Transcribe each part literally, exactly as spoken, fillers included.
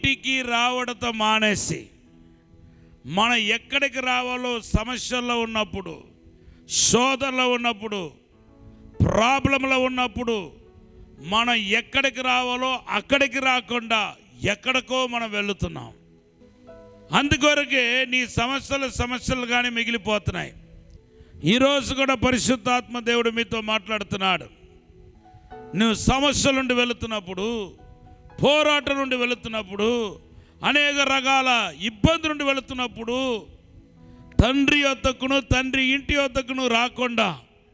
ఇంటికి రావడంతో మానేసి మనం ఎక్కడికి రావాలో సమస్యల్లో ఉన్నప్పుడు, శోధనలో ఉన్నప్పుడు, ప్రాబ్లంలో ఉన్నప్పుడు మనం ఎక్కడికి రావాలో అక్కడికి రాకుండా ఎక్కడికో మనం వెళుతున్నాం. అందుకొరకే నీ సమస్యలు సమస్యలుగానే మిగిలిపోతున్నాయి. ఈరోజు కూడా పరిశుద్ధాత్మ దేవుడు మీతో మాట్లాడుతున్నాడు. నువ్వు సమస్యల నుండి వెళుతున్నప్పుడు, పోరాటం నుండి వెళుతున్నప్పుడు, అనేక రకాల ఇబ్బంది నుండి వెళుతున్నప్పుడు తండ్రి యొద్దకును తండ్రి ఇంటి యొద్దకును రాకుండా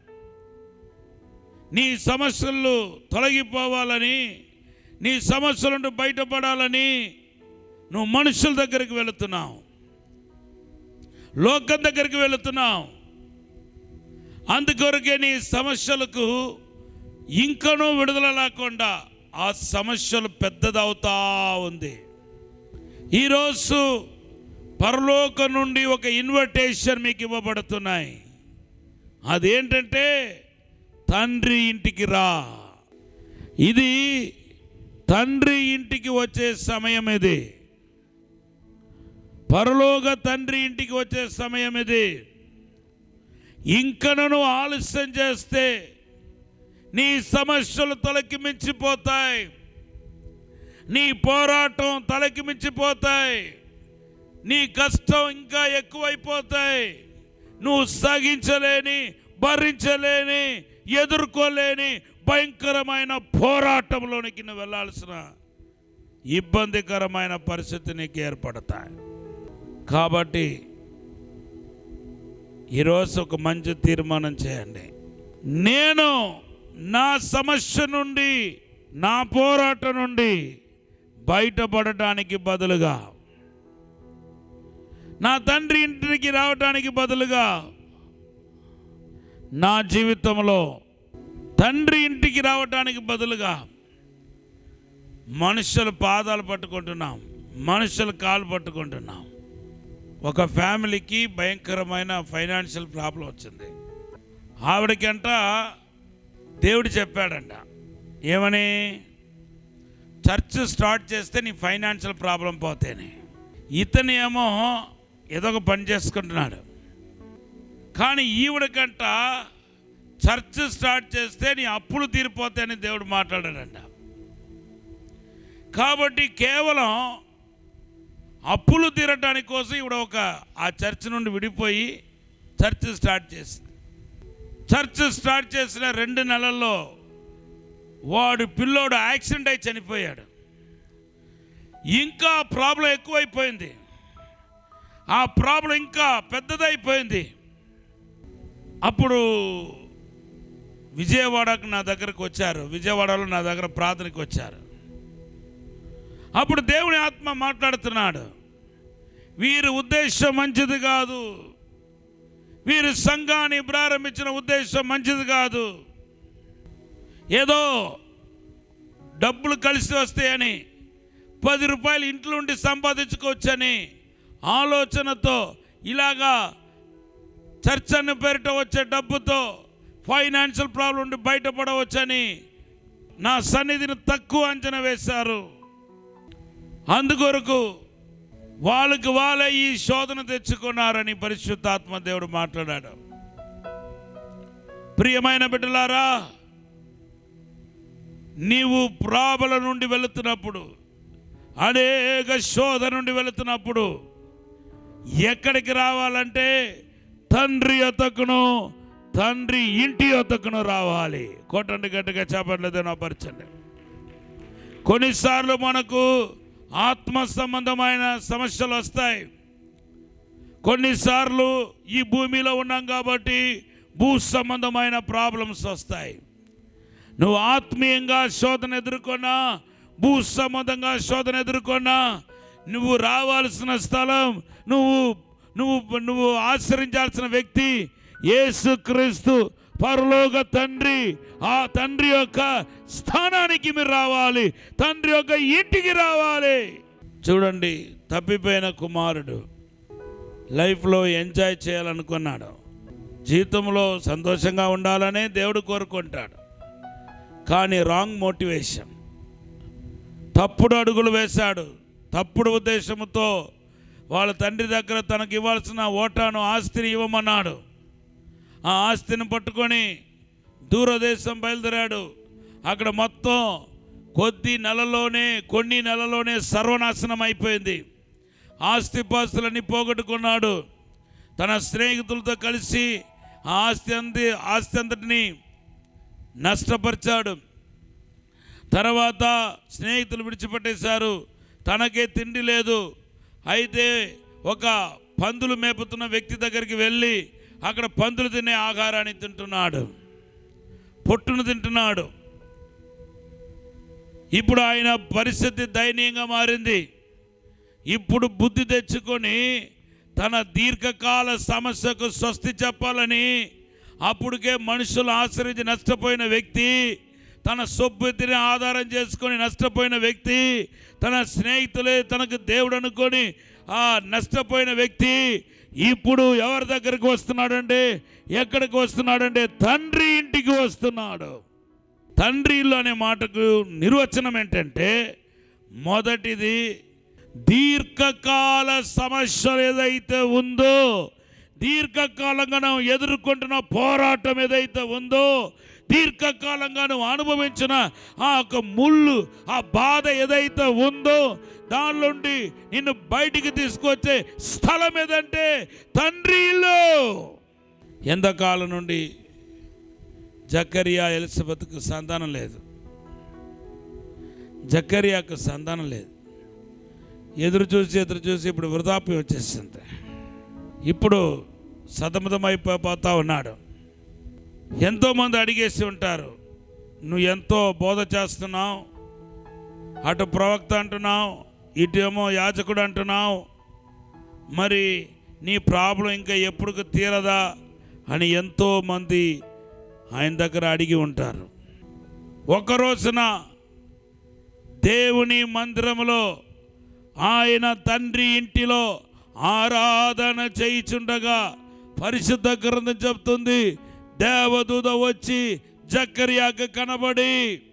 నీ సమస్యలు తొలగిపోవాలని, నీ సమస్యల నుండి బయటపడాలని నువ్వు మనుషుల దగ్గరికి వెళుతున్నావు, లోకం దగ్గరికి వెళుతున్నావు. అందుకొరకే నీ సమస్యలకు ఇంకనూ విడుదల లేకుండా ఆ సమస్యలు పెద్దదవుతా ఉంది. ఈరోజు పరలోకం నుండి ఒక ఇన్విటేషన్ మీకు ఇవ్వబడుతున్నాయి. అదేంటంటే తండ్రి ఇంటికి రా. ఇది తండ్రి ఇంటికి వచ్చే సమయం, ఇది పరలోక తండ్రి ఇంటికి వచ్చే సమయం. ఇది ఇంకనూ ఆలస్యం చేస్తే నీ సమస్యలు తలకి మించిపోతాయి, నీ పోరాటం తలకి మించిపోతాయి, నీ కష్టం ఇంకా ఎక్కువైపోతాయి. నువ్వు సాగించలేని, భరించలేని, ఎదుర్కోలేని భయంకరమైన పోరాటంలోనికి నువ్వు వెళ్ళాల్సిన ఇబ్బందికరమైన పరిస్థితి నీకు ఏర్పడతాయి. కాబట్టి ఈరోజు ఒక మంచి తీర్మానం చేయండి. నేను నా సమస్య నుండి, నా పోరాటం నుండి బయటపడటానికి బదులుగా, నా తండ్రి ఇంటికి రావటానికి బదులుగా, నా జీవితంలో తండ్రి ఇంటికి రావటానికి బదులుగా మనుషుల పాదాలు పట్టుకుంటున్నాం, మనుషుల కాలు పట్టుకుంటున్నాం. ఒక ఫ్యామిలీకి భయంకరమైన ఫైనాన్షియల్ ప్రాబ్లం వచ్చింది. ఆవిడకంట దేవుడు చెప్పాడంట, ఏమని? చర్చ్ స్టార్ట్ చేస్తే నీ ఫైనాన్షియల్ ప్రాబ్లం పోతేనే. ఇతను ఏమో ఏదో ఒక పని చేసుకుంటున్నాడు, కానీ ఈవిడకంట చర్చ్ స్టార్ట్ చేస్తే నీ అప్పులు తీరిపోతాయని దేవుడు మాట్లాడాడంట. కాబట్టి కేవలం అప్పులు తీరటానికి కోసం ఈవిడ ఒక ఆ చర్చ్ నుండి విడిపోయి చర్చ్ స్టార్ట్ చేసింది. చర్చ్ స్టార్ట్ చేసిన రెండు నెలల్లో వాడు పిల్లోడు యాక్సిడెంట్ అయి చనిపోయాడు. ఇంకా ప్రాబ్లం ఎక్కువైపోయింది, ఆ ప్రాబ్లం ఇంకా పెద్దదైపోయింది. అప్పుడు విజయవాడకు నా దగ్గరకు వచ్చారు, విజయవాడలో నా దగ్గర ప్రార్థనకు వచ్చారు. అప్పుడు దేవుని ఆత్మ మాట్లాడుతున్నాడు, వీరి ఉద్దేశం మంచిది కాదు, వీరి సంఘాన్ని ప్రారంభించిన ఉద్దేశం మంచిది కాదు. ఏదో డబ్బులు కలిసి వస్తాయని, పది రూపాయలు ఇంట్లో ఉండి సంపాదించుకోవచ్చని ఆలోచనతో ఇలాగా చర్చ్ అన్న పేరిట వచ్చే డబ్బుతో ఫైనాన్షియల్ ప్రాబ్లం నుండి బయటపడవచ్చని నా సన్నిధిని తక్కువ అంచనా వేశారు. అందుకొరకు వాళ్ళకి వాళ్ళే ఈ శోధన తెచ్చుకున్నారని పరిశుద్ధాత్మ దేవుడు మాట్లాడాడు. ప్రియమైన బిడ్డలారా, నీవు ప్రాబల నుండి వెళుతున్నప్పుడు, అనేక శోధన నుండి వెళుతున్నప్పుడు ఎక్కడికి రావాలంటే తండ్రి యొద్దకును తండ్రి ఇంటి యొద్దకును రావాలి. కొట్టండి గట్టిగా, చేపట్లేదు నా పరిచండి. కొన్నిసార్లు మనకు ఆత్మ సంబంధమైన సమస్యలు వస్తాయి. కొన్నిసార్లు ఈ భూమిలో ఉన్నాం కాబట్టి భూ సంబంధమైన ప్రాబ్లమ్స్ వస్తాయి. నువ్వు ఆత్మీయంగా శోధన ఎదుర్కొన్నా, భూ సంబంధంగా శోధన ఎదుర్కొన్నా, నువ్వు రావాల్సిన స్థలం, నువ్వు నువ్వు నువ్వు ఆశ్రయించాల్సిన వ్యక్తి యేసుక్రీస్తు పరలోక తండ్రి. ఆ తండ్రి యొక్క స్థానానికి మీరు రావాలి, తండ్రి యొక్క ఇంటికి రావాలి. చూడండి, తప్పిపోయిన కుమారుడు లైఫ్లో ఎంజాయ్ చేయాలనుకున్నాడు, జీవితంలో సంతోషంగా ఉండాలనే దేవుడు కోరుకుంటాడు. కానీ రాంగ్ మోటివేషన్, తప్పుడు అడుగులు వేశాడు, తప్పుడు ఉద్దేశంతో వాళ్ళ తండ్రి దగ్గర తనకు ఇవ్వాల్సిన ఓటాను ఆస్తిని ఇవ్వమన్నాడు. ఆ ఆస్తిని పట్టుకొని దూరదేశం బయలుదేరాడు. అక్కడ మొత్తం కొద్ది నెలలోనే కొన్ని నెలలోనే సర్వనాశనం అయిపోయింది. ఆస్తిపాస్తులన్నీ పోగొట్టుకున్నాడు. తన స్నేహితులతో కలిసి ఆ ఆస్తి అంది ఆస్తి అంతటిని నష్టపరిచాడు. తర్వాత స్నేహితులు విడిచిపెట్టేశారు. తనకే తిండి లేదు. అయితే ఒక పందులు మేపుతున్న వ్యక్తి దగ్గరికి వెళ్ళి అక్కడ పందులు తినే ఆహారాన్ని తింటున్నాడు, పొట్టును తింటున్నాడు. ఇప్పుడు ఆయన పరిస్థితి దయనీయంగా మారింది. ఇప్పుడు బుద్ధి తెచ్చుకొని తన దీర్ఘకాల సమస్యకు స్వస్తి చెప్పాలని అప్పటికే మనుషులు ఆశ్రయించి నష్టపోయిన వ్యక్తి, తన సొబ్బుతిని ఆధారం చేసుకొని నష్టపోయిన వ్యక్తి, తన స్నేహితులే తనకు దేవుడు అనుకొని ఆ నష్టపోయిన వ్యక్తి ఇప్పుడు ఎవరి దగ్గరికి వస్తున్నాడంటే, ఎక్కడికి వస్తున్నాడంటే తండ్రి ఇంటికి వస్తున్నాడు. తండ్రి ఇల్లు అనే మాటకు నిర్వచనం ఏంటంటే, మొదటిది దీర్ఘకాల సమస్య ఏదైతే ఉందో, దీర్ఘకాలంగా నువ్వు ఎదుర్కొంటున్న పోరాటం ఏదైతే ఉందో, దీర్ఘకాలంగా నువ్వు అనుభవించిన ఆ యొక్క ముళ్ళు, ఆ బాధ ఏదైతే ఉందో దాని నుండి నిన్ను బయటికి తీసుకొచ్చే స్థలం ఏదంటే తండ్రి ఇల్లు. ఎంతకాలం నుండి జకరియా ఎలిజబెత్కు సంతానం లేదు. జకరియాకు సంతానం లేదు. ఎదురు చూసి ఎదురు చూసి ఇప్పుడు వృద్ధాప్యం వచ్చేసింది. ఇప్పుడు సతమతమైపోతా ఉన్నాడు. ఎంతోమంది అడిగేసి ఉంటారు, నువ్వు ఎంతో బోధ చేస్తున్నావు, అటు ప్రవక్త అంటున్నావు, ఇటేమో యాజకుడు అంటున్నావు, మరి నీ ప్రాబ్లం ఇంకా ఎప్పుడు తీరదా అని ఎంతోమంది ఆయన దగ్గర అడిగి ఉంటారు. ఒక రోజున దేవుని మందిరములో ఆయన తండ్రి ఇంటిలో ఆరాధన చేయుచుండగా పరిశుద్ధ గ్రంథం చెప్తుంది, దేవదూత వచ్చి జకర్యాకు కనబడి,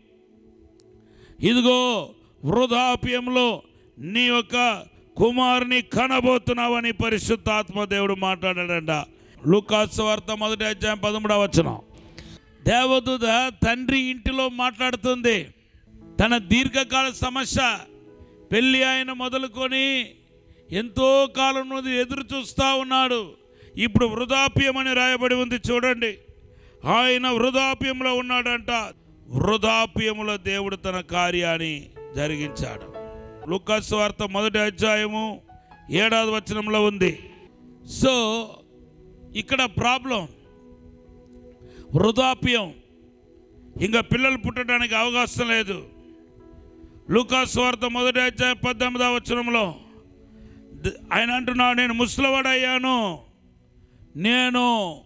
ఇదిగో వృద్ధాప్యంలో నీ యొక్క కుమారుని కనబోతున్నావని పరిశుద్ధాత్మ దేవుడు మాట్లాడాడంట. లూకాసు వార్త మొదటి అధ్యాయం పదమూడవ వచనం. దేవదూత తండ్రి ఇంటిలో మాట్లాడుతుంది. తన దీర్ఘకాల సమస్య, పెళ్ళి ఆయన మొదలుకొని ఎంతో కాలం నుండి ఎదురు చూస్తూ ఉన్నాడు. ఇప్పుడు వృద్ధాప్యం అని రాయబడి ఉంది చూడండి. ఆయన వృద్ధాప్యంలో ఉన్నాడంట. వృద్ధాప్యములో దేవుడు తన కార్యాన్ని జరిగించాడు. లూకాసు వార్త మొదటి అధ్యాయము ఏడాది వచనంలో ఉంది. సో ఇక్కడ ప్రాబ్లం వృద్ధాప్యం, ఇంకా పిల్లలు పుట్టడానికి అవకాశం లేదు. లూకాసు వార్త మొదటి అధ్యాయం పద్దెనిమిదవ వచనంలో ఆయన అంటున్నాడు, నేను ముసలివాడయ్యాను, నేను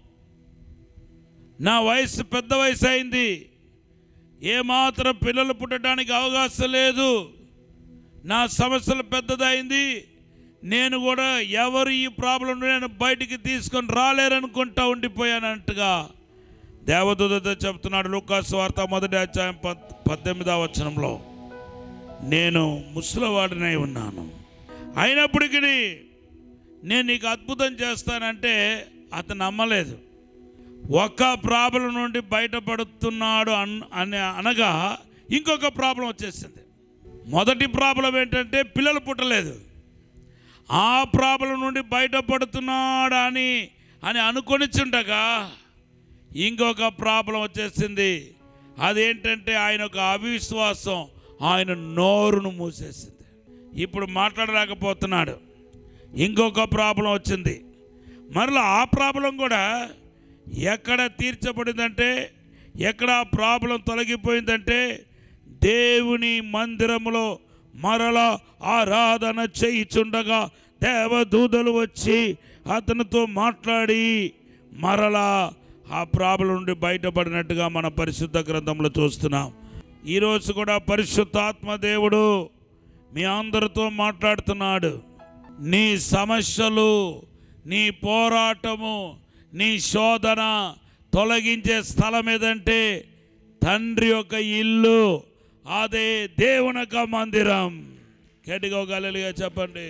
నా వయసు పెద్ద వయసు అయింది, ఏమాత్రం పిల్లలు పుట్టడానికి అవకాశం లేదు, నా సమస్యలు పెద్దదైంది, నేను కూడా ఎవరు ఈ ప్రాబ్లం నేను బయటికి తీసుకొని రాలేరనుకుంటా ఉండిపోయానంటగా దేవదూత చెప్తున్నాడు. లూకాసు వార్త మొదటి అధ్యాయం పద్ పద్దెనిమిదవ వచనంలో నేను ముసలివాడినై ఉన్నాను, అయినప్పటికీ నేను నీకు అద్భుతం చేస్తానంటే అతను నమ్మలేదు. ఒక ప్రాబ్లం నుండి బయటపడుతున్నాడు అన్ అని అనగా ఇంకొక ప్రాబ్లం వచ్చేసింది. మొదటి ప్రాబ్లం ఏంటంటే పిల్లలు పుట్టలేదు. ఆ ప్రాబ్లం నుండి బయటపడుతున్నాడు అని అని అనుకొనిచుండగా ఇంకొక ప్రాబ్లం వచ్చేసింది. అదేంటంటే ఆయన ఒక అవిశ్వాసం ఆయన నోరును మూసేసింది. ఇప్పుడు మాట్లాడలేకపోతున్నాడు. ఇంకొక ప్రాబ్లం వచ్చింది. మరలా ఆ ప్రాబ్లం కూడా ఎక్కడ తీర్చబడిందంటే, ఎక్కడ ఆ ప్రాబ్లం తొలగిపోయిందంటే దేవుని మందిరములో మరలా ఆరాధన చేయుచుండగా దేవదూతలు వచ్చి అతనితో మాట్లాడి మరలా ఆ ప్రాబ్లం నుండి బయటపడినట్టుగా మన పరిశుద్ధ గ్రంథంలో చూస్తున్నాం. ఈరోజు కూడా పరిశుద్ధాత్మ దేవుడు మీ అందరితో మాట్లాడుతున్నాడు. నీ సమస్యలు, నీ పోరాటము, నీ శోధన తొలగించే స్థలం ఏదంటే తండ్రి యొక్క ఇల్లు, అదే దేవుని యొక్క మందిరం. గట్టిగా ఒక హల్లెలూయా చెప్పండి.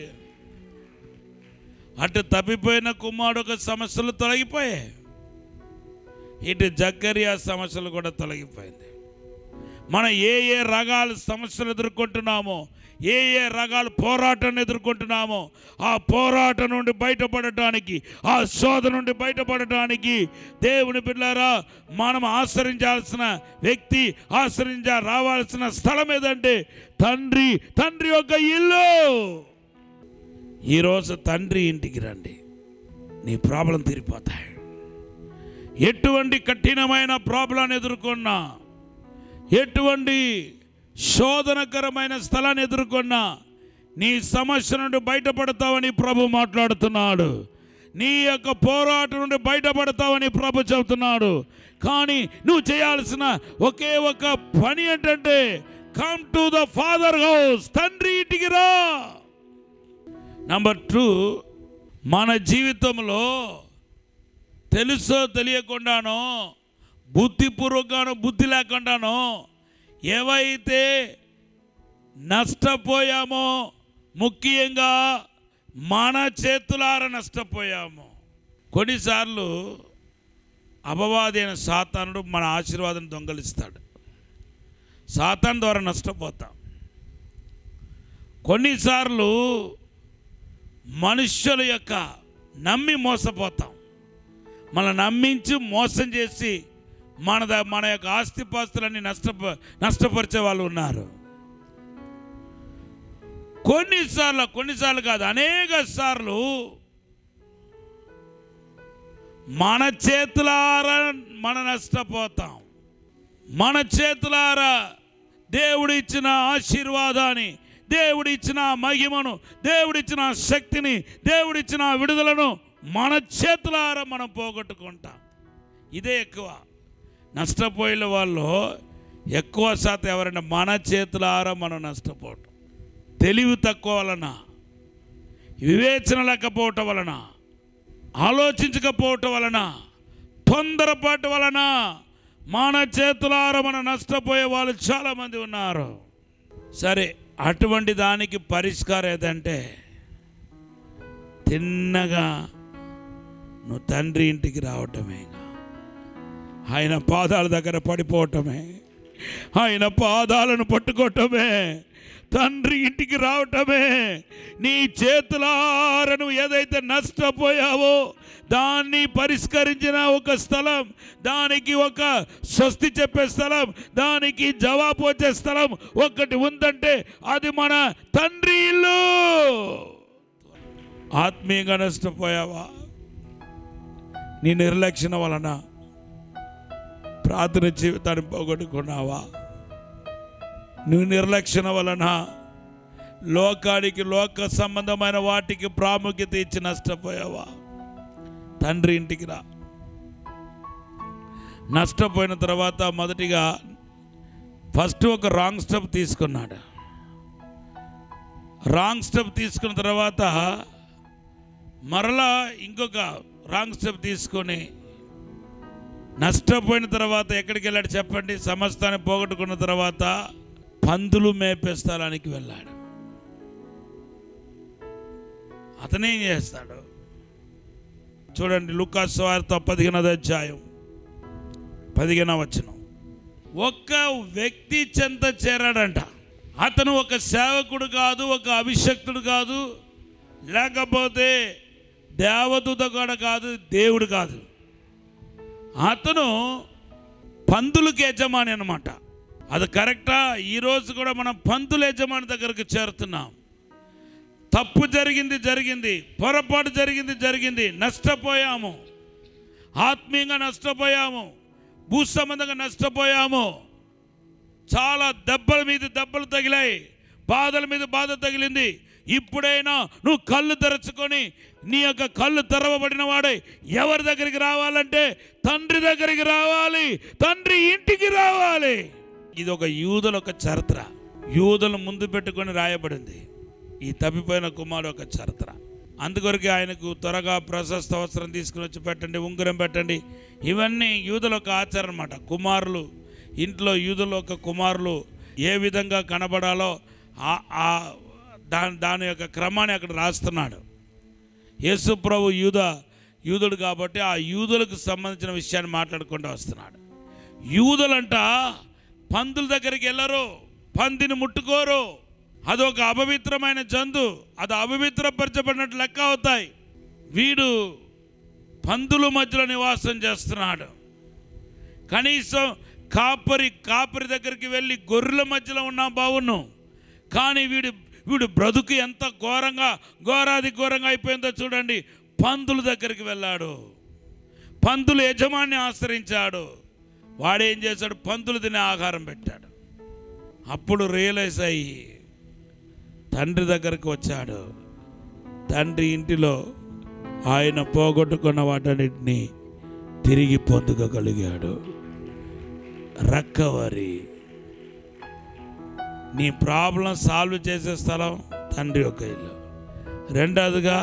అటు తప్పిపోయిన కుమారుడు ఒక సమస్యలు తొలగిపోయాయి, ఇటు జక్కరియా సమస్యలు కూడా తొలగిపోయింది. మనం ఏ ఏ రకాల సమస్యలు ఎదుర్కొంటున్నామో, ఏ ఏ రకాల పోరాటాన్ని ఎదుర్కొంటున్నామో, ఆ పోరాటం నుండి బయటపడటానికి, ఆ శోధ నుండి బయటపడటానికి దేవుని బిడ్డలారా మనం ఆశ్రయించాల్సిన వ్యక్తి, ఆశ్రయించ రావాల్సిన స్థలం ఏదంటే తండ్రి తండ్రి యొక్క ఇల్లు. ఈరోజు తండ్రి ఇంటికి రండి, నీ ప్రాబ్లం తీరిపోతాయి. ఎటువంటి కఠినమైన ప్రాబ్లం ఎదుర్కొన్నా, ఎటువంటి శోధనకరమైన స్థలాన్ని ఎదుర్కొన్నా నీ సమస్య నుండి బయటపడతావని ప్రభు మాట్లాడుతున్నాడు. నీ యొక్క పోరాటం నుండి బయటపడతావని ప్రభు చెబుతున్నాడు. కానీ నువ్వు చేయాల్సిన ఒకే ఒక పని ఏంటంటే come to the father house, తండ్రి ఇంటికి రా. నంబర్ టూ, మన జీవితంలో తెలుసో తెలియకుండానో, బుద్ధిపూర్వకంగానో బుద్ధి లేకుండానో ఏవైతే నష్టపోయామో, ముఖ్యంగా మన చేతులార నష్టపోయామో. కొన్నిసార్లు అపవాది అయిన సాతానుడు మన ఆశీర్వాదం దొంగలిస్తాడు, సాతాను ద్వారా నష్టపోతాం. కొన్నిసార్లు మనుష్యుల యొక్క నమ్మి మోసపోతాం, మన నమ్మించి మోసం చేసి మన మన యొక్క ఆస్తిపాస్తులన్నీ నష్టప నష్టపరిచే వాళ్ళు ఉన్నారు. కొన్నిసార్లు కొన్నిసార్లు కాదు అనేక సార్లు మన చేతులారా మన నష్టపోతాం. మన చేతులారా దేవుడు ఇచ్చిన ఆశీర్వాదాన్ని, దేవుడిచ్చిన మహిమను, దేవుడిచ్చిన శక్తిని, దేవుడిచ్చిన విడుదలను మన చేతులారా మనం పోగొట్టుకుంటాం. ఇదే ఎక్కువ. నష్టపోయిన వాళ్ళు ఎక్కువ శాతం ఎవరైనా మన చేతులారా మనం నష్టపోవటం. తెలివి తక్కువ వలన, వివేచన లేకపోవటం వలన, ఆలోచించకపోవటం వలన, తొందరపాటు వలన మన చేతులారా మనం నష్టపోయే వాళ్ళు చాలామంది ఉన్నారు. సరే, అటువంటి దానికి పరిష్కారం ఏదంటే తిన్నగా నువ్వు తండ్రి ఇంటికి రావటమే, ఆయన పాదాల దగ్గర పడిపోవటమే, ఆయన పాదాలను పట్టుకోవటమే, తండ్రి ఇంటికి రావటమే. నీ చేతులారను ఏదైతే నష్టపోయావో దాన్ని పరిష్కరించిన ఒక స్థలం, దానికి ఒక స్వస్తి చెప్పే స్థలం, దానికి జవాబు వచ్చే స్థలం ఒకటి ఉందంటే అది మన తండ్రి ఇల్లు. ఆత్మీయంగా నష్టపోయావా? నీ నిర్లక్ష్యం వలన ప్రార్థన జీవితాన్ని పోగొట్టుకున్నావా? నువ్వు నిర్లక్ష్యం వలన లోకానికి, లోక సంబంధమైన వాటికి ప్రాముఖ్యత ఇచ్చి నష్టపోయావా? తండ్రి ఇంటికి రా. నష్టపోయిన తర్వాత మొదటిగా ఫస్ట్ ఒక రాంగ్ స్టెప్ తీసుకున్నాడు. రాంగ్ స్టెప్ తీసుకున్న తర్వాత మరలా ఇంకొక రాంగ్ స్టెప్ తీసుకొని నష్టపోయిన తర్వాత ఎక్కడికి వెళ్ళాడు చెప్పండి? సమస్తాన్ని పోగొట్టుకున్న తర్వాత పందులు మేపే స్థలానికి వెళ్ళాడు. అతనేం చేస్తాడు చూడండి, లూకా సువార్త పదిహేనవ అధ్యాయం పదిహేనవ వచనం. ఒక్క వ్యక్తి చెంత చేరాడంట. అతను ఒక సేవకుడు కాదు, ఒక అభిషక్తుడు కాదు, లేకపోతే దేవదూత కూడా కాదు, దేవుడు కాదు. అతను పందులకు యజమాని అన్నమాట. అది కరెక్టా? ఈరోజు కూడా మనం పందుల యజమాని దగ్గరకు చేరుతున్నాం. తప్పు జరిగింది జరిగింది, పొరపాటు జరిగింది జరిగింది, నష్టపోయాము, ఆత్మీయంగా నష్టపోయాము, భూ సంబంధంగా నష్టపోయాము, చాలా దెబ్బల మీద దెబ్బలు తగిలాయి, బాధల మీద బాధ తగిలింది. ఇప్పుడైనా నువ్వు కళ్ళు తెరచుకొని నీ యొక్క కళ్ళు తెరవబడిన వాడే ఎవరి దగ్గరికి రావాలంటే తండ్రి దగ్గరికి రావాలి, తండ్రి ఇంటికి రావాలి. ఇది ఒక యూదుల ఒక చరిత్ర, యూదులను ముందు పెట్టుకొని రాయబడింది ఈ తప్పిపోయిన కుమారుడు ఒక చరిత్ర. అందుకొరకు ఆయనకు త్వరగా ప్రశస్త వస్త్రం తీసుకుని వచ్చి పెట్టండి, ఉంగరం పెట్టండి, ఇవన్నీ యూదుల ఒక ఆచారం అన్నమాట. కుమారులు ఇంట్లో యూదుల ఒక కుమారులు ఏ విధంగా కనబడాలో ఆ దాని దాని యొక్క క్రమాన్ని అక్కడ రాస్తున్నాడు. యేసు ప్రభు యూద యూదుడు కాబట్టి ఆ యూదులకు సంబంధించిన విషయాన్ని మాట్లాడుకుంటూ వస్తున్నాడు. యూదులంట పందుల దగ్గరికి వెళ్ళరు, పందిని ముట్టుకోరు, అదొక అపవిత్రమైన జంతు, అది అపవిత్రపరచబడినట్టు లెక్క అవుతాయి. వీడు పందుల మధ్యలో నివాసం చేస్తున్నాడు. కనీసం కాపరి కాపరి దగ్గరికి వెళ్ళి గొర్రెల మధ్యలో ఉన్నా బావును, కానీ వీడు వీడు బ్రతుకు ఎంత ఘోరంగా ఘోరాది ఘోరంగా అయిపోయిందో చూడండి. పందుల దగ్గరికి వెళ్ళాడు, పందుల యజమాన్ని ఆశ్రయించాడు. వాడేం చేశాడు? పందులు తినే ఆహారం పెట్టాడు. అప్పుడు రియలైజ్ అయ్యి తండ్రి దగ్గరికి వచ్చాడు. తండ్రి ఇంటిలో ఆయన పోగొట్టుకున్న వాటన్నిటిని తిరిగి పొందుకోగలిగాడు. రికవరీ. నీ ప్రాబ్లం సాల్వ్ చేసే స్థలం తండ్రి యొక్క ఇల్లు. రెండవదిగా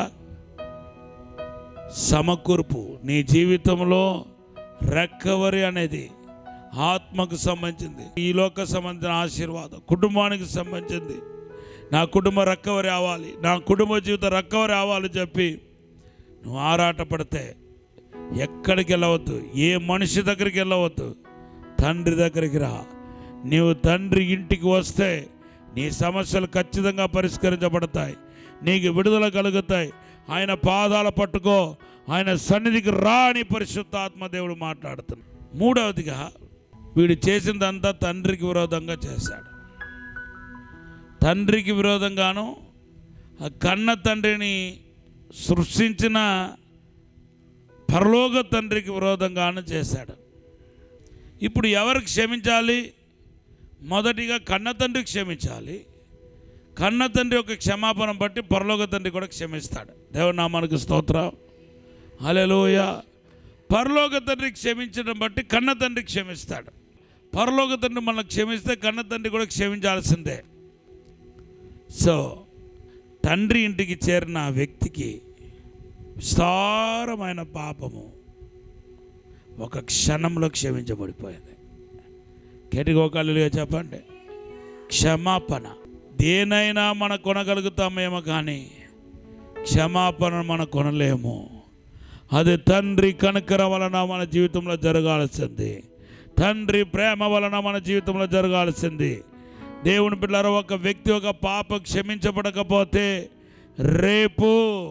సమకూర్పు. నీ జీవితంలో రికవరీ అనేది ఆత్మకు సంబంధించింది, ఈ లోక సంబంధించిన ఆశీర్వాదం, కుటుంబానికి సంబంధించింది. నా కుటుంబ రికవరీ అవ్వాలి, నా కుటుంబ జీవితం రికవరీ అవ్వాలి చెప్పి నువ్వు ఆరాటపడితే ఎక్కడికి వెళ్ళవద్దు, ఏ మనిషి దగ్గరికి వెళ్ళవద్దు, తండ్రి దగ్గరికి రా. నీవు తండ్రి ఇంటికి వస్తే నీ సమస్యలు ఖచ్చితంగా పరిష్కరించబడతాయి, నీకు విడుదల కలుగుతాయి. ఆయన పాదాల పట్టుకో, ఆయన సన్నిధికి రా అని పరిశుద్ధాత్మ దేవుడు మాట్లాడుతున్నాడు. మూడవదిగా వీడు చేసిందంతా తండ్రికి విరోధంగా చేశాడు. తండ్రికి విరోధంగాను ఆ కన్న తండ్రిని సృష్టించిన పరలోక తండ్రికి విరోధంగాను చేశాడు. ఇప్పుడు ఎవరికి క్షమించాలి? మొదటిగా కన్న తండ్రికి క్షమించాలి. కన్న తండ్రి యొక్క క్షమాపణ బట్టి పరలోక తండ్రి కూడా క్షమిస్తాడు. దేవుని నామానికి స్తోత్రం, హల్లెలూయా. పరలోక తండ్రి క్షమించడం బట్టి కన్న తండ్రి క్షమిస్తాడు. పరలోక తండ్రి మనల్ని క్షమిస్తే కన్న తండ్రి కూడా క్షమించాల్సిందే. సో తండ్రి ఇంటికి చేరిన వ్యక్తికి విస్తారమైన పాపము ఒక క్షణంలో క్షమించబడిపోయింది. కేటిగోకాలుగా చెప్పండి. క్షమాపణ దేనైనా మనం కొనగలుగుతామేమో కానీ క్షమాపణ మనం కొనలేము. అది తండ్రి కనికరం వలన మన జీవితంలో జరగాల్సింది, తండ్రి ప్రేమ వలన మన జీవితంలో జరగాల్సింది. దేవుని బిడ్డలారా, ఒక వ్యక్తి ఒక పాప క్షమించబడకపోతే రేపు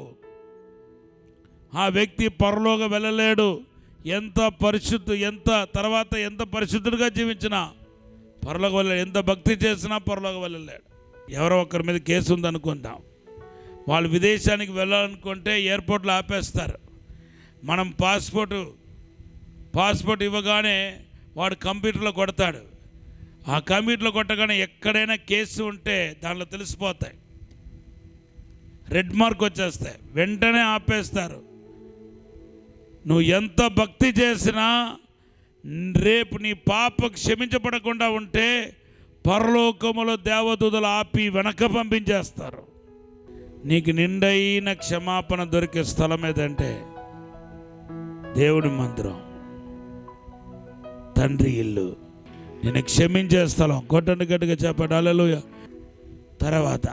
ఆ వ్యక్తి పరలోకి వెళ్ళలేడు. ఎంత పరిశుద్ధు ఎంత తర్వాత ఎంత పరిశుద్ధుడిగా జీవించినా పరలోకి వెళ్ళలేడు, ఎంత భక్తి చేసినా పరలోకి వెళ్ళలేడు. ఎవరో ఒకరి మీద కేసు ఉందనుకుందాం, వాళ్ళు విదేశానికి వెళ్ళాలనుకుంటే ఎయిర్పోర్ట్లో ఆపేస్తారు. మనం పాస్పోర్టు పాస్పోర్ట్ ఇవ్వగానే వాడు కంప్యూటర్లో కొడతాడు. ఆ కంప్యూటర్లో కొట్టగానే ఎక్కడైనా కేసు ఉంటే దాంట్లో తెలిసిపోతాయి, రెడ్ మార్క్ వచ్చేస్తాయి, వెంటనే ఆపేస్తారు. నువ్వు ఎంత భక్తి చేసినా రేపు నీ పాప క్షమించబడకుండా ఉంటే పరలోకములో దేవదూతలు ఆపి వెనక పంపించేస్తారు. నీకు నిండైన క్షమాపణ దొరికే స్థలం ఏదంటే దేవుడి మందిరం, తండ్రి ఇల్లు, నేను క్షమించే స్థలం. కొట్టండి గట్టిగా చెప్పండి హల్లెలూయా. తర్వాత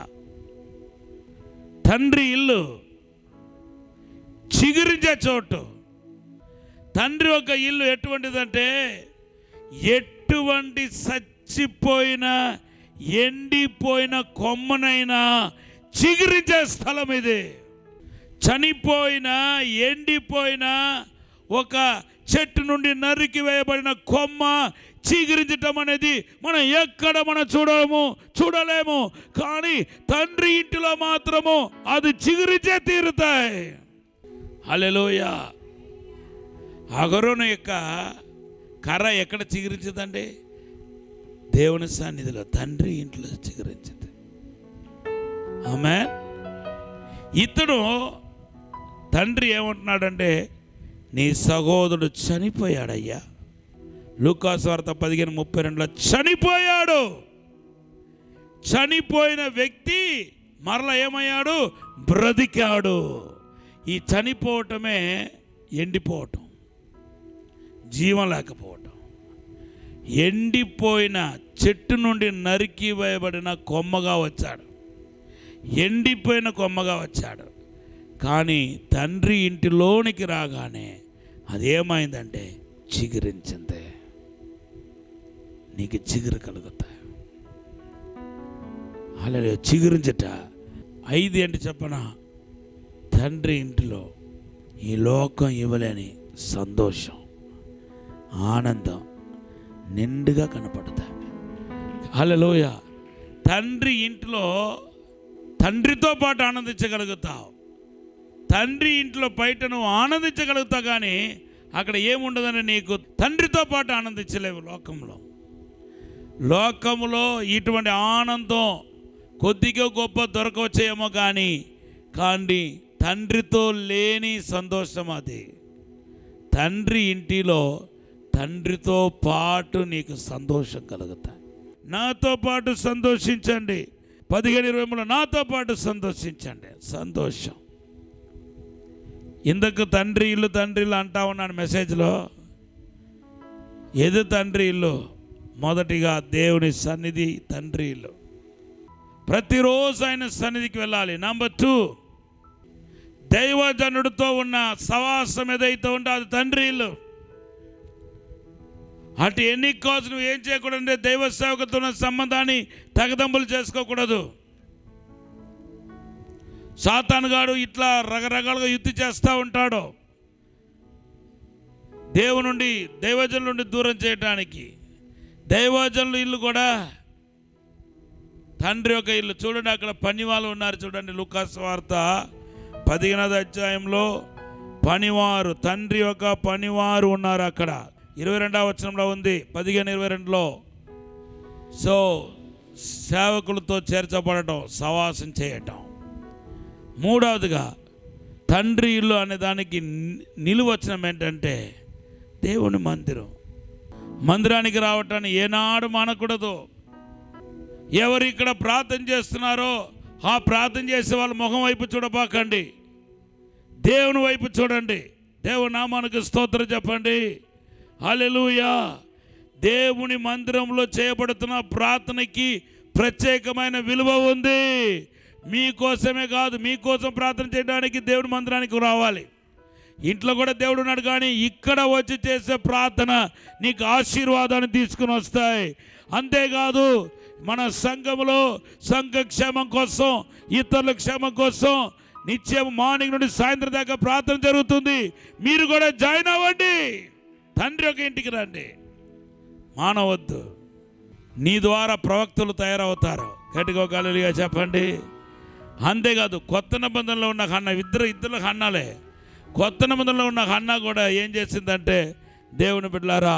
తండ్రి ఇల్లు చిగురించే చోటు. తండ్రి ఒక ఇల్లు ఎటువంటిదంటే ఎటువంటి చచ్చిపోయిన ఎండిపోయిన కొమ్మనైనా చిగురించే స్థలం ఇది. చనిపోయిన ఎండిపోయిన ఒక చెట్టు నుండి నరికి వేయబడిన కొమ్మ చిగురించటం అనేది మనం ఎక్కడ మనం చూడము చూడలేము, కానీ తండ్రి ఇంటిలో మాత్రము అది చిగురించే తీరుతాయి. హల్లెలూయా. అహరోను యొక్క కర్ర ఎక్కడ చిగురించదండి? దేవుని సన్నిధిలో, తండ్రి ఇంట్లో చిగురించింది. ఆమేన్. ఇతడు తండ్రి ఏమంటున్నాడంటే, నీ సహోదరుడు చనిపోయాడయ్యా. లూకాసు వార్త పదిహేను ముప్పై రెండులో చనిపోయాడు. చనిపోయిన వ్యక్తి మరలా ఏమయ్యాడు? బ్రతికాడు. ఈ చనిపోవటమే ఎండిపోవటం, జీవం లేకపోవటం. ఎండిపోయిన చెట్టు నుండి నరికి వేయబడిన కొమ్మగా వచ్చాడు. ఎండిపోయిన కొమ్మగా వచ్చాడు. కానీ తండ్రి ఇంటిలోనికి రాగానే అదేమైందంటే చిగురించింది. నీకు చిగురు కలుగుతాయి. అలా చిగురించట ఐదు ఏంటి చెప్పనా? తండ్రి ఇంటిలో ఈ లోకం ఇవ్వలేని సంతోషం, ఆనందం నిండుగా కనపడతాయి. హల్లెలూయ. తండ్రి ఇంట్లో తండ్రితో పాటు ఆనందించగలుగుతావు. తండ్రి ఇంట్లో బయట నువ్వు ఆనందించగలుగుతావు, కానీ అక్కడ ఏముండదని నీకు తండ్రితో పాటు ఆనందించలేవు. లోకంలో లోకంలో ఇటువంటి ఆనందం కొద్దిగా గొప్ప దొరకవచ్చేమో, కానీ కానీ తండ్రితో లేని సంతోషం అది. తండ్రి ఇంటిలో తండ్రితో పాటు నీకు సంతోషం కలుగుతాయి. నాతో పాటు సంతోషించండి, పదిహేను ఇరవై మూడు నాతో పాటు సంతోషించండి. సంతోషం. ఇందుకు తండ్రి ఇల్లు తండ్రి ఇల్లు అంటా ఉన్నాను మెసేజ్లో. ఏది తండ్రి ఇల్లు? మొదటిగా దేవుని సన్నిధి తండ్రి ఇల్లు. ప్రతిరోజు ఆయన సన్నిధికి వెళ్ళాలి. నంబర్ టూ, దైవజనుడితో ఉన్న సవాసం ఏదైతే ఉంటే అది తండ్రి ఇల్లు. అటు ఎన్ని కాజు నువ్వు ఏం చేయకూడదంటే దైవ సేవకులతో ఉన్న సంబంధాన్ని తగదంపులు చేసుకోకూడదు. సాతానుగాడు ఇట్లా రకరకాలుగా యుద్ధి చేస్తూ ఉంటాడు దేవుని నుండి, దైవజనుల నుండి దూరం చేయడానికి. దైవజనుల ఇల్లు కూడా తండ్రి యొక్క ఇల్లు. చూడండి, అక్కడ పనివాళ్ళు ఉన్నారు. చూడండి, లూకాసు వార్త పదిహేనవ అధ్యాయంలో పనివారు, తండ్రి యొక్క పనివారు ఉన్నారు. అక్కడ ఇరవై రెండవ వచనంలో ఉంది, పదిహేను ఇరవై రెండులో. సో సేవకులతో చేర్చబడటం, సవాసం చేయటం. మూడవదిగా తండ్రి ఇల్లు అనే దానికి నిలువచనం ఏంటంటే దేవుని మందిరం. మందిరానికి రావటాన్ని ఏనాడు మానకూడదు. ఎవరు ఇక్కడ ప్రార్థన చేస్తున్నారో ఆ ప్రార్థన చేసే వాళ్ళ ముఖం వైపు చూడబాకండి, దేవుని వైపు చూడండి. దేవుని నామానికి స్తోత్రం చెప్పండి. హల్లెలూయా. దేవుని మందిరంలో చేయబడుతున్న ప్రార్థనకి ప్రత్యేకమైన విలువ ఉంది. మీకోసమే కాదు, మీకోసం ప్రార్థన చేయడానికి దేవుని మందిరానికి రావాలి. ఇంట్లో కూడా దేవుడు ఉన్నాడు, కానీ ఇక్కడ వచ్చి చేసే ప్రార్థన నీకు ఆశీర్వాదాన్ని తీసుకుని వస్తాయి. అంతేకాదు, మన సంఘములో సంఘ క్షేమం కోసం, ఇతరుల క్షేమం కోసం నిత్యం మార్నింగ్ నుండి సాయంత్రం దాకా ప్రార్థన జరుగుతుంది. మీరు కూడా జాయిన్ అవ్వండి. తండ్రి ఒక ఇంటికి రండి, మానవద్దు. నీ ద్వారా ప్రవక్తలు తయారవుతారు. గట్టిగా ఒక హల్లెలూయా చెప్పండి. అంతేకాదు, కొత్త నిబంధనలో ఉన్న హన్న, ఇద్దరు ఇద్దరు హన్నాలే. కొత్త నిబంధనలో ఉన్న హన్న కూడా ఏం చేసిందంటే, దేవుని బిడ్డలారా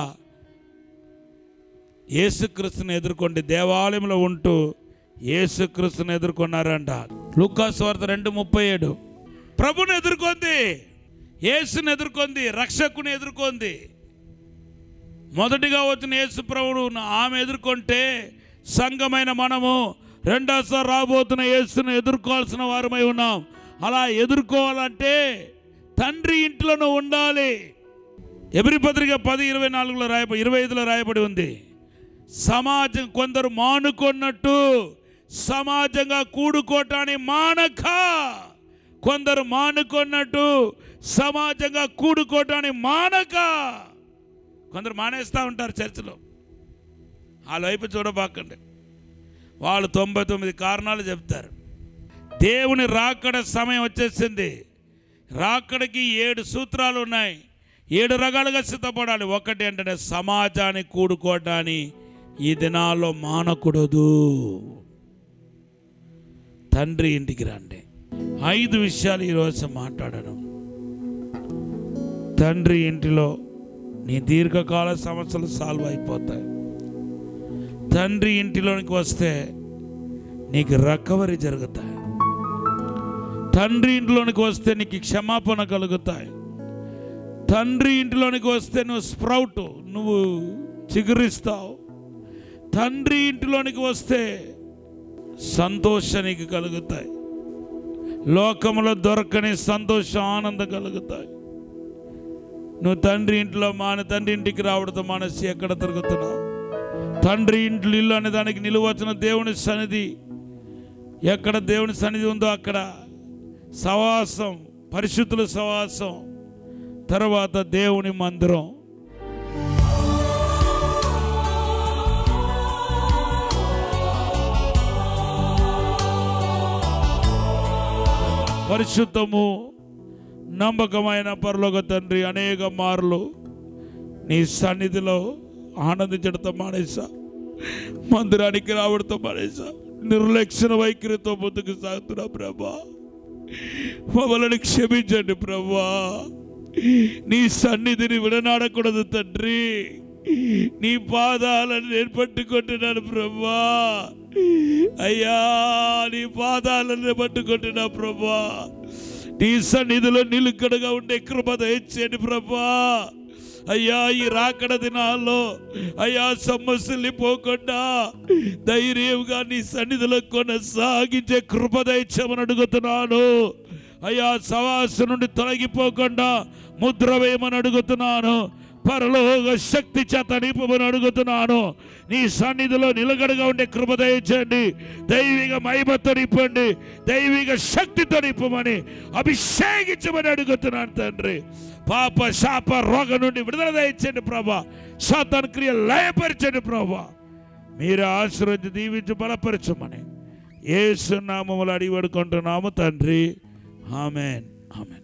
యేసుక్రీస్తుని ఎదుర్కొండి, దేవాలయంలో ఉంటూ యేసుక్రీస్తుని ఎదుర్కొన్నారంట. లూకాసు వార్త రెండు ముప్పై ఏడు. ప్రభుని ఎదుర్కొంది, యేసుని ఎదుర్కొంది, రక్షకుని ఎదుర్కొంది. మొదటిగా వచ్చిన యేసు ప్రభువును ఆమె ఎదుర్కొంటే సంఘమైన మనము రెండోసారి రాబోతున్న యేసును ఎదుర్కోవాల్సిన వారమై ఉన్నాం. అలా ఎదుర్కోవాలంటే తండ్రి ఇంట్లోనూ ఉండాలి. ఎబ్రీ పత్రిక పది ఇరవై నాలుగులో రాయబడి ఇరవై ఐదులో రాయబడి ఉంది, సమాజం కొందరు మానుకున్నట్టు సమాజంగా కూడుకోవటాన్ని మానక, కొందరు మానుకున్నట్టు సమాజంగా కూడుకోవటాన్ని మానక. కొందరు మానేస్తూ ఉంటారు చర్చిలో. వాళ్ళ వైపు చూడబాకండి, వాళ్ళు తొంభై తొమ్మిది కారణాలు చెప్తారు. దేవుని రాకడ సమయం వచ్చేసింది. రాకడకి ఏడు సూత్రాలు ఉన్నాయి. ఏడు రకాలుగా సిద్ధపడాలి. ఒకటి ఏంటంటే సమాజాన్ని కూడుకోవటాన్ని ఈ దినాల్లో మానకూడదు. తండ్రి ఇంటికి రండి. ఐదు విషయాలు ఈరోజు మాట్లాడడం. తండ్రి ఇంటిలో నీ దీర్ఘకాల సమస్యలు సాల్వ్ అయిపోతాయి. తండ్రి ఇంటిలోనికి వస్తే నీకు రికవరీ జరుగుతాయి. తండ్రి ఇంటిలోనికి వస్తే నీకు క్షమాపణ కలుగుతాయి. తండ్రి ఇంటిలోనికి వస్తే నువ్వు స్ప్రౌట్, నువ్వు చిగురిస్తావు. తండ్రి ఇంటిలోనికి వస్తే సంతోషం నీకు కలుగుతాయి. లోకంలో దొరకని సంతోషం, ఆనందం కలుగుతాయి. నువ్వు తండ్రి ఇంట్లో మాన తండ్రి ఇంటికి రావడంతో మనసు ఎక్కడ తిరుగుతున్నావు? తండ్రి ఇంట్లో ఇల్లు అనే దానికి నిలువచ్చిన దేవుని సన్నిధి ఎక్కడ దేవుని సన్నిధి ఉందో అక్కడ సవాసం, పరిశుద్ధుల సవాసం, తర్వాత దేవుని మందిరం. పరిశుద్ధము నమ్మకమైన పరలోక తండ్రి, అనేక మార్లు నీ సన్నిధిలో ఆనందించడంతో మానేసా, మందిరానికి రావడంతో మానేసా, నిర్లక్ష్య వైఖరితో ముందుకు సాగుతున్నా ప్రభా. మమ్మల్ని క్షమించండి ప్రభా. నీ సన్నిధిని విడనాడకూడదు తండ్రి. నీ పాదాలను నేను పట్టుకుంటున్నాను ప్రభా. అయ్యా, నీ పాదాలను పట్టుకుంటున్నా ప్రభా. నీ సన్నిధిలో నిలుకడగా ఉండే కృప దయచేయండి ప్రభా. అయ్యా, ఈ రాకడ దినాల్లో అయ్యా సమస్యల్ని పోకుండా ధైర్యంగా నీ సన్నిధిలో కొనసాగించే కృప దయచేయమని అడుగుతున్నాను. అయ్యా, సవాస నుండి తొలగిపోకుండా ముద్ర వేయమని అడుగుతున్నాను. పరలోక శక్తి చేత నింపమని అడుగుతున్నాను. నీ సన్నిధిలో నిలకడగా ఉండే కృప దయచేయండి. దైవిక మహిమతో నింపండి, దైవిక శక్తితో నింపమని అభిషేకించమని అడుగుతున్నాను తండ్రి. పాప శాప రోగం నుండి విడుదల దయచేయండి ప్రభా. సాతాను క్రియ లయపరచండి ప్రభా. మీరు ఆశీర్వదించి దీవించి బలపరచమని యేసు నామములో అడిగి వేడుకుంటున్నాము తండ్రి. ఆమేన్, ఆమేన్.